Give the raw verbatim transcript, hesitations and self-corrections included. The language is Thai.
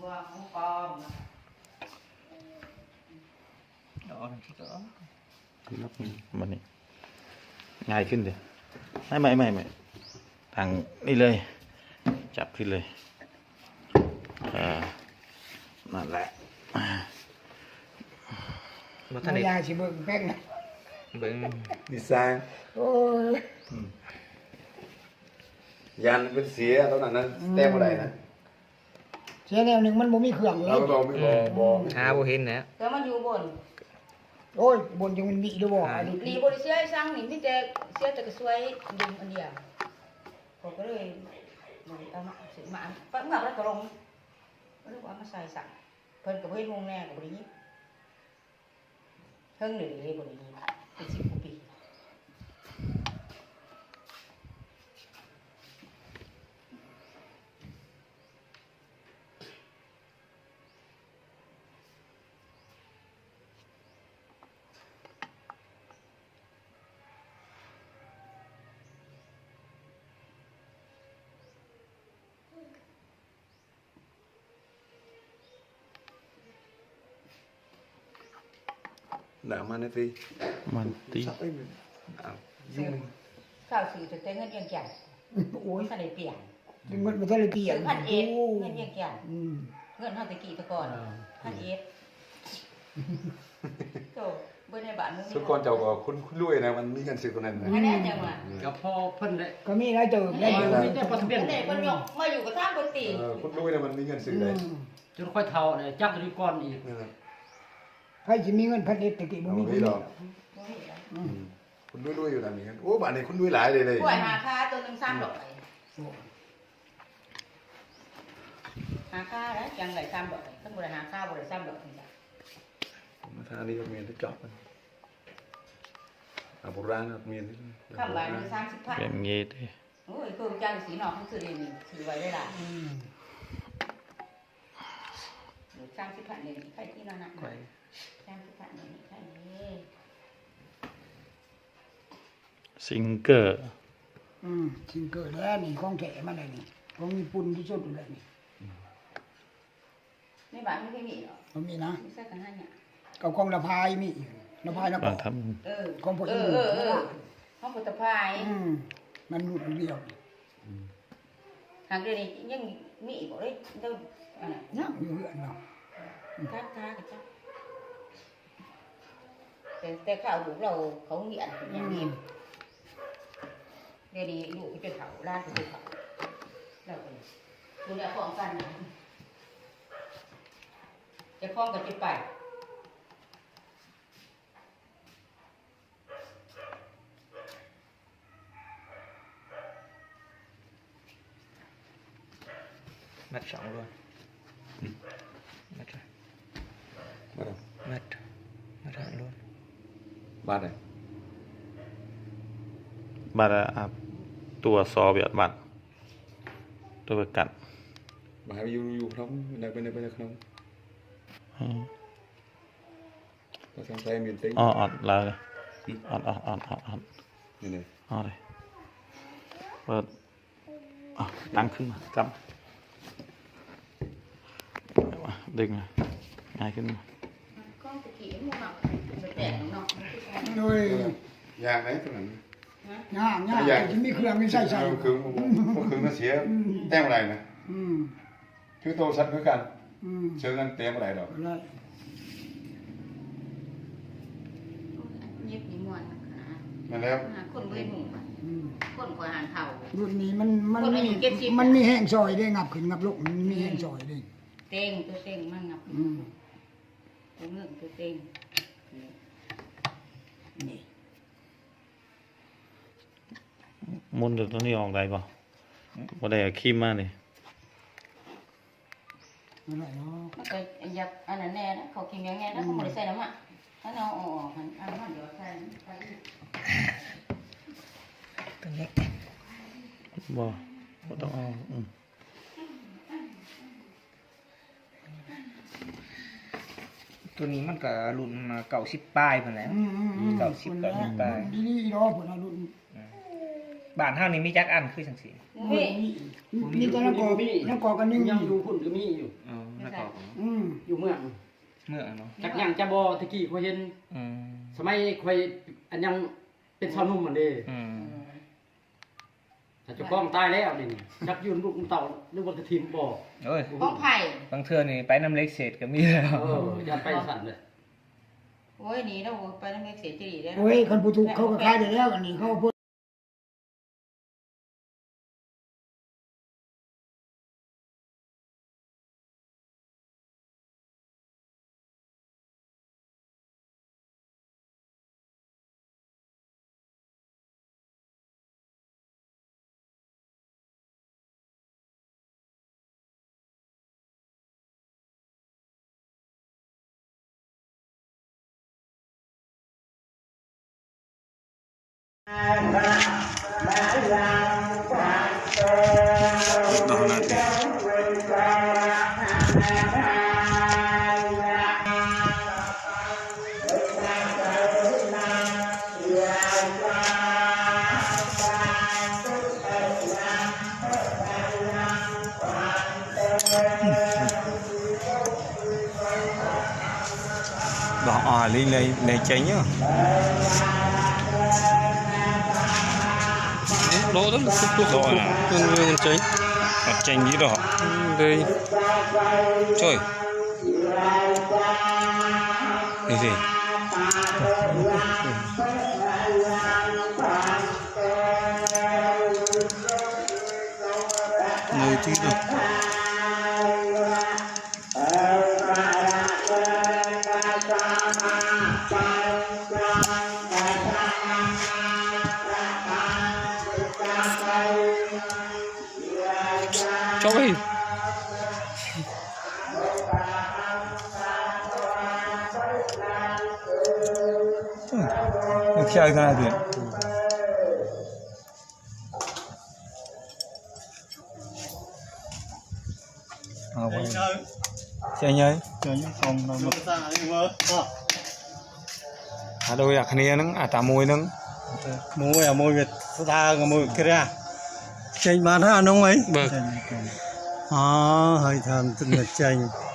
ตัวของปลอมดอกที่ก็มันนี่ง่ายขึ้นเดี๋ยวไม่ไม่ไม่ไม่ทางนี่เลยจับขึ้นเลยอ่านั่นแหละมาท่านยาชิเบิ้งแป้งนะเบิ้งดีไซน์โอ้ยยันเป็นเสียตอนนั้นนั้นแต้มอะไรนะเสียแนวหนึ่งมันบ่มีเครื่องเลยเราบอกไม่บอกบอกหาบ่เห็นนะแต่มันอยู่บนโอ้ยบนยังมันมีด้วยบ่รีบริเสียสร้างนี่ที่จะเสียแต่ก็สวยดึงอันเดียวผมก็เลยเอามาซื้อมาปั้นมาแล้วก็ลงแล้วก็มาใส่สั่งเพิ่นกับเพื่อนวงแน่กับบริษัทเพิ่งหนึ่งเลยบริษัทเป็นสิบกว่าปีหนามันนะตีมันตียิ่งข้าวสื่อจะเต้นเงินยังแก่โอ้ยทะเลเปลี่ยนเงินมันทะเลเปลี่ยนพันเอ็ดเงินยังแก่เงินเท่าตะกี้ตะก่อนพันเอ็ดโตเบอร์ในบ้านมึงสุกรเจ้าก็คุณคุณรวยนะมันมีเงินซื้อตัวนั้นนะอันนี้จังหวะก็พอเพิ่นเลยก็มีได้เติมได้เติมมีแต่ปลาทะเบียนเด็กคนยกมาอยู่กับท่านคนตีคุณรวยนะมันมีเงินซื้อเลยจนค่อยเท่าเนี่ยจักรีก้อนอีกใครจะมีเงินพันเอ็ดตะกี้บ่มีหรอกคุณรวยๆอยู่ตอนนี้โอ้บ้านนี้คุณรวยหลายเลยเลยกล้วยหาค่าตัวนึงซ้ำดอกหาค่าแล้วยังไหลซ้ำดอกถ้าบริหารค่าบริซ้ำดอกจริงจ้ะมาทางนี้ก็มีที่จอบมันอาบุราณมีข้ามบ้านมีสามสิบพันเป็นงี้ดิโอ้ยคือจ้างสีนอกเขาซื้อเองซื้อไว้ได้ละสามสิบพันเนี่ยใครที่นอนหนักสามสิบพันเนี่ยใครนี่ซิงเกอร์อืมซิงเกอร์แล้วนี่ของแท้มาได้นี่ของญี่ปุ่นที่สุดเลยนี่ในบ้านไม่เคยมีหรอกมันมีนะมีสักกันห้าเนี่ยกับของละพายมีละพายนะบางทำเออของพวกอีเออเออของพุทธพายอืมมันรุ่นเดียวหากเดี๋ยวนี้ยังมีอีกบ่ได้เจ้าอะไรยังอยู่เรื่อยเนาะทักทายกันจ้ะแต่แต่ข่าวดูเราเขาเหยียดอย่างนี้เดี๋ยวนี้ลูกจะเผาล้านจะเผาแล้วก็ดูแลฟ้องกันนะจะฟ้องกันจะไปมัดสองluônมัดมัดมัดมัดหันluôn บาทไหนบาทอ่ะตัวซอเบียดบัตรตัวประกันบาทอยู่อยู่ครับในเป็นในเป็นในขนมเราทำใส่มีนติ้งอ๋ออดเลยอดอดอดอดอดนี่เลยอ๋อเลยเปิดอ่ะตั้งขึ้นมาจับดึงง่ายขึ้นมาก้อนตะกี้มันหนักแต่หนักโดยยากไหมตัวนั้นยากยากจะมีเครื่องมีใส่ใส่เครื่องพวกเครื่องน่าเสียแต้มอะไรนะคือโตชัดคือกันเชิงกันเต็มอะไรดอกเย็บนิ้วมันมาแล้วคนเว้นหมูคนกว่าหางเข่ารุ่นนี้มันมันมีมันมีแห้งซอยได้งับขึ้นงับลงมันมีแห้งซอยได้เต็งตัวเต็งมั่งงับตัวเงื่อนตัวเต็งนี่มุนเดี๋ยวตัวนี้ออกได้ป่ะบ่ได้ขี้มาเลยอะไรเนาะมันก็ยัดอันนั้นแน่นะเขากินยังไงนะเขาไม่ได้ใส่น้ำมันถ้าเราออกอันอันนั้นเดี๋ยวใส่ตัวนี้บ่บ่ต้องเอาอืมตัวนี้มันก็รุ่นเก่าสิบปลายไปแล้วเก่าสิบเก่าสิบปลายดีๆเนาะผลรุ่นบ้านเฮานี่มีจักอันคือจังซี่นี่นี่ตอนนั้นกอนั่นกอกันยังยังอยู่พุ่นก็มีอยู่อ๋อแล้วก็อืมอยู่เมืองเมื่อเนาะจักยังจะบ่ตะกี้ข่อยเห็นอืมสมัยข่อยอันยังเป็นชาวนุ่มมันเด้อืมแต่เจ้าของตายแล้วนี่จักยืนลูกเต่าหรือว่ากระทิมบ่โอ้ยของไผ่บางเทื่อนี่ไปน้ำเล็กเศษก็มีแล้วเออยันไปสั่นเลยโอ้ยหนีแล้วไปน้ำเล็กเสียจีได้โอ้ยคนผู้ถูกเขาก็คายได้แล้วอันนี้เขาพูด Dah nanti. Dah ah lên lên lên cháy nhá. Đó đó đó là con con cháy mặt chanh gì đó đây trời cái gì nơi tí đâu cho đi chơi ra thì à vậy chơi nhơi chơi những phòng nó mất ra đi mơ à đôi à khné nắng à tà môi nắng môi à môi việt ta môi kia ra chơi bán ha nông ấy à hơi thầm tin là chơi